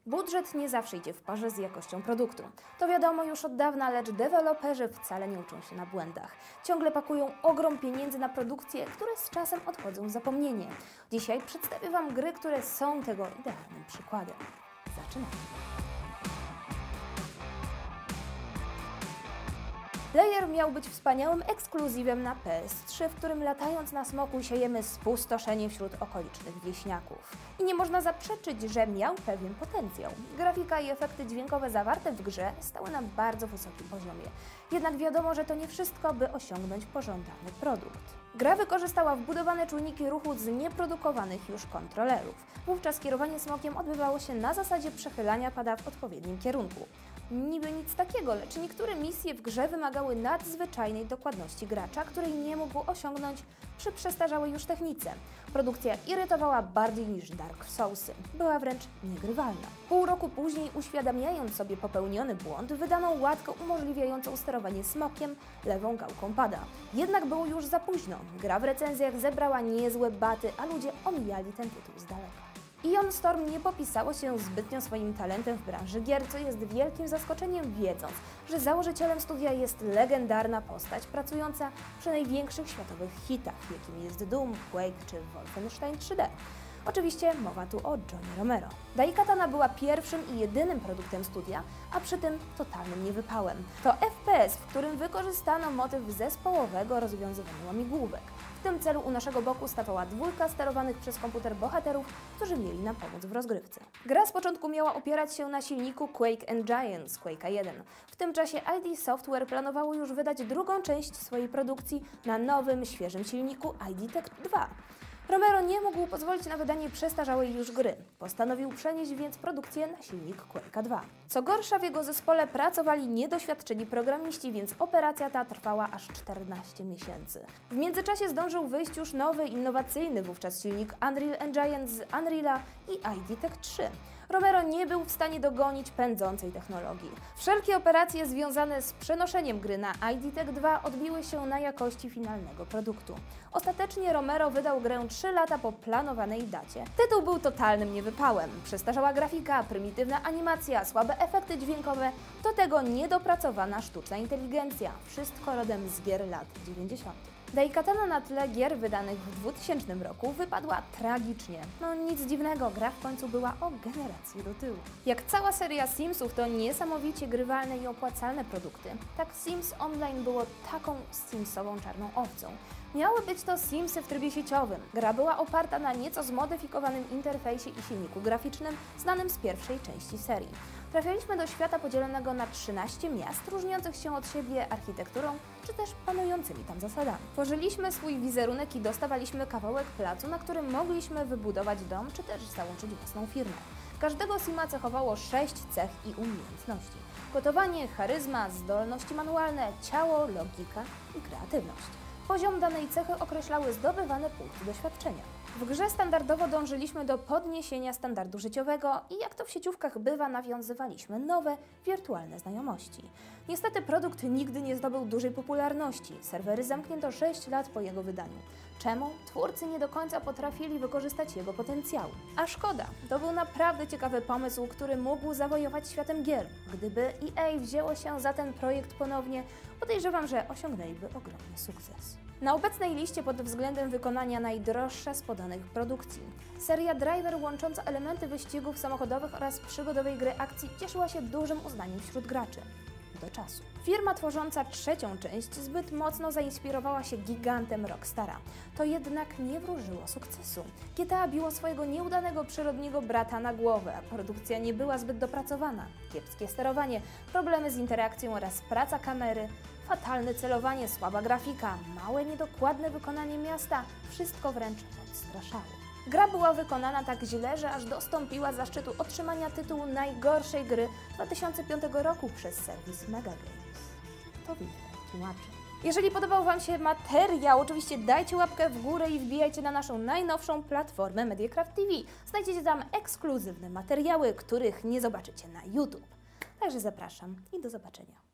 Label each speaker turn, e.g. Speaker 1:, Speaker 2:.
Speaker 1: Budżet nie zawsze idzie w parze z jakością produktu. To wiadomo już od dawna, lecz deweloperzy wcale nie uczą się na błędach. Ciągle pakują ogrom pieniędzy na produkcje, które z czasem odchodzą w zapomnienie. Dzisiaj przedstawię Wam gry, które są tego idealnym przykładem. Zaczynamy. Layer miał być wspaniałym ekskluzywem na PS3, w którym latając na smoku siejemy spustoszenie wśród okolicznych wieśniaków. I nie można zaprzeczyć, że miał pewien potencjał. Grafika i efekty dźwiękowe zawarte w grze stały na bardzo wysokim poziomie. Jednak wiadomo, że to nie wszystko, by osiągnąć pożądany produkt. Gra wykorzystała wbudowane czujniki ruchu z nieprodukowanych już kontrolerów. Wówczas kierowanie smokiem odbywało się na zasadzie przechylania pada w odpowiednim kierunku. Niby nic takiego, lecz niektóre misje w grze wymagały nadzwyczajnej dokładności gracza, której nie mógł osiągnąć przy przestarzałej już technice. Produkcja irytowała bardziej niż Dark Soulsy. Była wręcz niegrywalna. Pół roku później, uświadamiając sobie popełniony błąd, wydano łatkę umożliwiającą sterowanie smokiem lewą gałką pada. Jednak było już za późno. Gra w recenzjach zebrała niezłe baty, a ludzie omijali ten tytuł z daleka. Ion Storm nie popisało się zbytnio swoim talentem w branży gier, co jest wielkim zaskoczeniem, wiedząc, że założycielem studia jest legendarna postać pracująca przy największych światowych hitach, jakim jest Doom, Quake czy Wolfenstein 3D. Oczywiście mowa tu o Johnny Romero. Daikatana była pierwszym i jedynym produktem studia, a przy tym totalnym niewypałem. To FPS, w którym wykorzystano motyw zespołowego rozwiązywania łamigłówek. W tym celu u naszego boku stawała dwójka sterowanych przez komputer bohaterów, którzy mieli nam pomóc w rozgrywce. Gra z początku miała opierać się na silniku Quake Engine z Quake'a 1. W tym czasie ID Software planowało już wydać drugą część swojej produkcji na nowym, świeżym silniku ID Tech 2. Romero nie mógł pozwolić na wydanie przestarzałej już gry. Postanowił przenieść więc produkcję na silnik Quake'a 2. Co gorsza, w jego zespole pracowali niedoświadczeni programiści, więc operacja ta trwała aż 14 miesięcy. W międzyczasie zdążył wyjść już nowy, innowacyjny wówczas silnik Unreal Engine z Unreal'a i ID Tech 3. Romero nie był w stanie dogonić pędzącej technologii. Wszelkie operacje związane z przenoszeniem gry na ID Tech 2 odbiły się na jakości finalnego produktu. Ostatecznie Romero wydał grę 3 lata po planowanej dacie. Tytuł był totalnym niewypałem. Przestarzała grafika, prymitywna animacja, słabe efekty dźwiękowe, do tego niedopracowana sztuczna inteligencja. Wszystko rodem z gier lat 90. Daikatana na tle gier wydanych w 2000 roku wypadła tragicznie. No nic dziwnego, gra w końcu była o generację do tyłu. Jak cała seria Simsów to niesamowicie grywalne i opłacalne produkty, tak Sims Online było taką Simsową czarną owcą. Miały być to Simsy w trybie sieciowym. Gra była oparta na nieco zmodyfikowanym interfejsie i silniku graficznym znanym z pierwszej części serii. Trafialiśmy do świata podzielonego na 13 miast, różniących się od siebie architekturą, czy też panującymi tam zasadami. Tworzyliśmy swój wizerunek i dostawaliśmy kawałek placu, na którym mogliśmy wybudować dom, czy też załączyć własną firmę. Każdego Sima cechowało 6 cech i umiejętności. Gotowanie, charyzma, zdolności manualne, ciało, logika i kreatywność. Poziom danej cechy określały zdobywane punkty doświadczenia. W grze standardowo dążyliśmy do podniesienia standardu życiowego i jak to w sieciówkach bywa, nawiązywaliśmy nowe, wirtualne znajomości. Niestety produkt nigdy nie zdobył dużej popularności. Serwery zamknięto 6 lat po jego wydaniu. Czemu? Twórcy nie do końca potrafili wykorzystać jego potencjału. A szkoda, to był naprawdę ciekawy pomysł, który mógł zawojować światem gier. Gdyby EA wzięło się za ten projekt ponownie, podejrzewam, że osiągnęliby ogromny sukces. Na obecnej liście pod względem wykonania najdroższa z podanych produkcji. Seria Driver łącząca elementy wyścigów samochodowych oraz przygodowej gry akcji cieszyła się dużym uznaniem wśród graczy. Do czasu. Firma tworząca trzecią część zbyt mocno zainspirowała się gigantem Rockstara. To jednak nie wróżyło sukcesu. GTA biło swojego nieudanego przyrodniego brata na głowę, a produkcja nie była zbyt dopracowana. Kiepskie sterowanie, problemy z interakcją oraz praca kamery, fatalne celowanie, słaba grafika, małe, niedokładne wykonanie miasta, wszystko wręcz odstraszało. Gra była wykonana tak źle, że aż dostąpiła zaszczytu otrzymania tytułu najgorszej gry 2005 roku przez serwis Mega Games. To wiele tłumaczy. Jeżeli podobał Wam się materiał, oczywiście dajcie łapkę w górę i wbijajcie na naszą najnowszą platformę Mediacraft TV. Znajdziecie tam ekskluzywne materiały, których nie zobaczycie na YouTube. Także zapraszam i do zobaczenia.